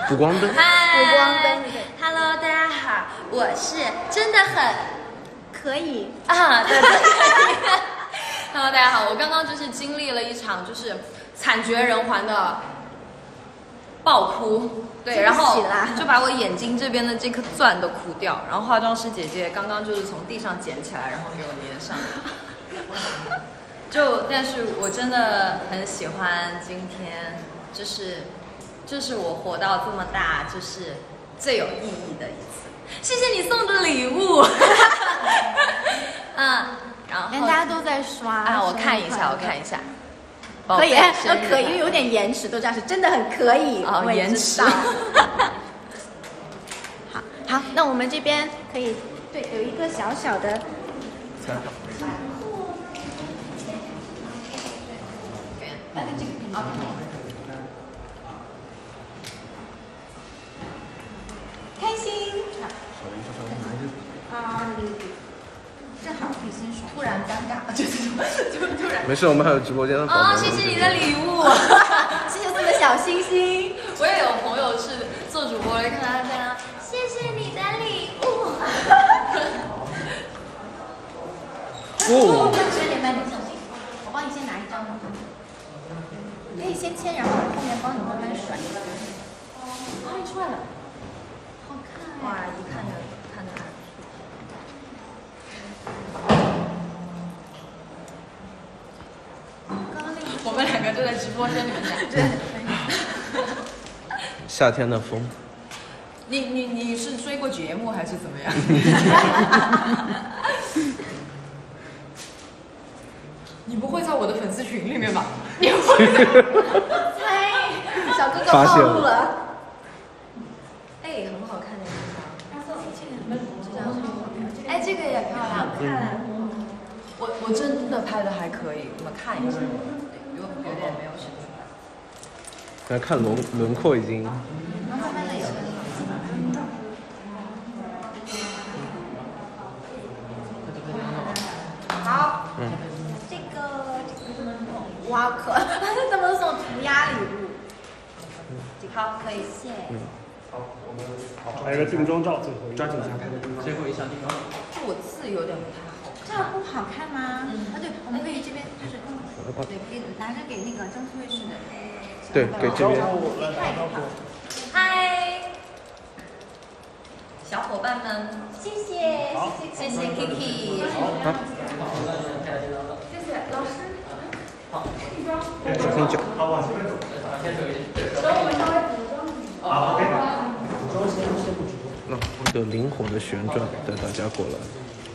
补光灯。 嗨， 补光灯。 Hello， 大家好，我是真的很可以啊，对。Hello， 大家好，我刚刚就是经历了一场就是惨绝人寰的爆哭，对，然后就把我眼睛这边的这颗钻都哭掉，然后化妆师姐姐刚刚就是从地上捡起来，然后给我粘上。但是我真的很喜欢今天，就是我活到这么大，就是最有意义的一次。谢谢你送的礼物。然后大家都在刷啊，我看一下。 可以，可以，因为有点延迟，都这样是真的很可以。 哦，延迟。 好，那我们这边可以有一个小小的。开心。正好可以先说，突然尴尬，就突然。 没事，我们还有直播间的宝宝。 哦，谢谢你的礼物， 谢谢送的小星星。 我也有朋友是做主播的，看他在那，谢谢你的礼物。 哦，10点半你小心，我帮你先拿一张好吗？可以先签，然后后面帮你慢慢甩。哦，你出来了，好看。 哇，一看就看得来。我们两个就在直播间里面讲。 对。 夏天的风。 你是追过节目还是怎么样？你不会在我的粉丝群里面吧？你会？ 猜，小哥哥暴露了。 哎，很好看的这张。哎，这个也漂亮，看。我真的拍的还可以，我们看一下，有点没有选出来。 来看轮廓已经。 慢慢的有。好。这个哇可，他们送涂鸦礼物。好，可以谢。 好，我们还有个定妆照，最后抓紧一下拍个定妆。最后一项定妆。 我字有点不太好。 这样不好看吗？对，我们可以这边就是对，可以拿着给那个张思睿似的。 对，给这边。 嗨，小伙伴们，谢谢 Kiki。 好。 谢谢老师。好，定妆。 小心脚。 好，往这边走。 稍微补妆。 好，补妆先不直播。 那一个灵活的旋转带大家过来。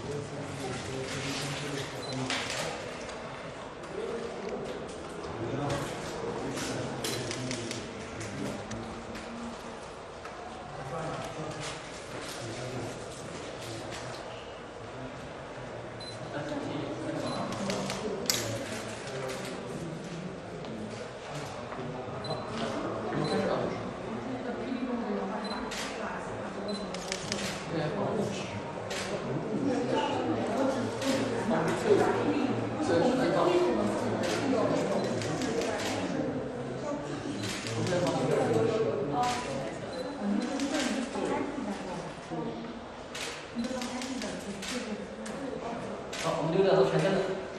好，我们溜达到全站了。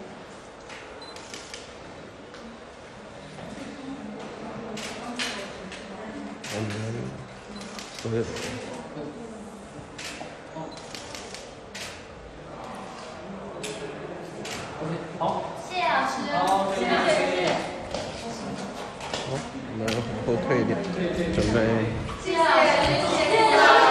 我们所有的。 好， 谢谢老师。 好，谢谢。 好，我们往后退一点，准备。 谢谢老师，谢谢。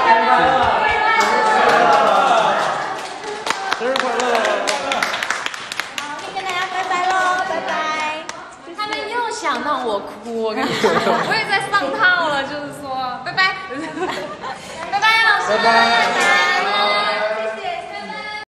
生日快乐！ 好，可以跟大家拜拜喽，拜拜。 他们又想让我哭，我跟你说，我也在上套了，就是说，拜拜，拜拜，老师，拜拜。